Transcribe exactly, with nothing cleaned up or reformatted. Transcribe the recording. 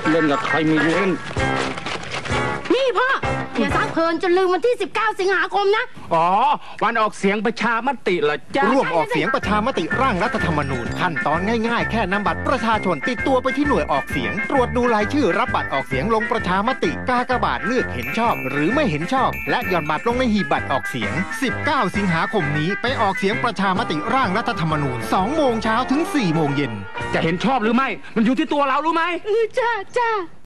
เล่นกับใครไม่เล่นนี่พ่ออย่าซักเพลินจนลืมวันที่สิบเก้าสิงหาคมนะอ๋อวันออกเสียงประชามติเหรอจ้าร่วมออกเสียงประชามติร่างรัฐธรรมนูญขั้นตอนง่ายๆแค่นำบัตรประชาชนติดตัวไปที่หน่วยออกเสียงตรวจดูรายชื่อรับบัตรออกเสียงลงประชามติกากบาทเลือกเห็นชอบหรือไม่เห็นชอบและหย่อนบัตรลงในหีบบัตรออกเสียงสิบเก้าสิงหาคมนี้ไปออกเสียงประชามติร่างรัฐธรรมนูญสองโมงเช้าถึงสี่โมงเย็นจะเห็นชอบหรือไม่มันอยู่ที่ตัวเรารู้ไหมจ้าจ้า